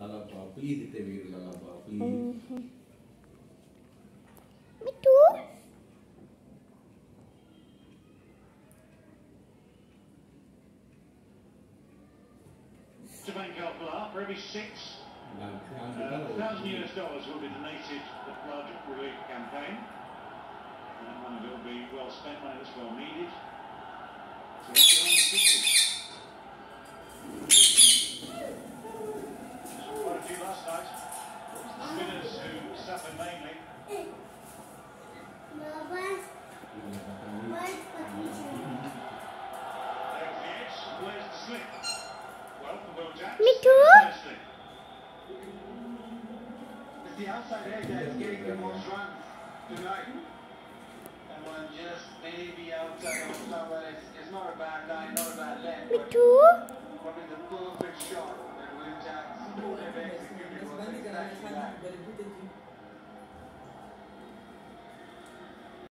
Lalapa, please, Lalapa, please. Me too. To bank our blood, for every $1,000 will be donated to the flood relief campaign. And that money will be well spent, money that's well needed. So let's get on the pictures. Quite a few last night. The spinners who suffered mainly. There's the edge, where's the slip? Well, the Will Jacks. Me too. It's the outside edge that's getting the most runs tonight. And one just maybe outside of somewhere. It's not a bad line, not a bad length. Me too. Probably the perfect shot that Will Jacks would have executed was exactly that.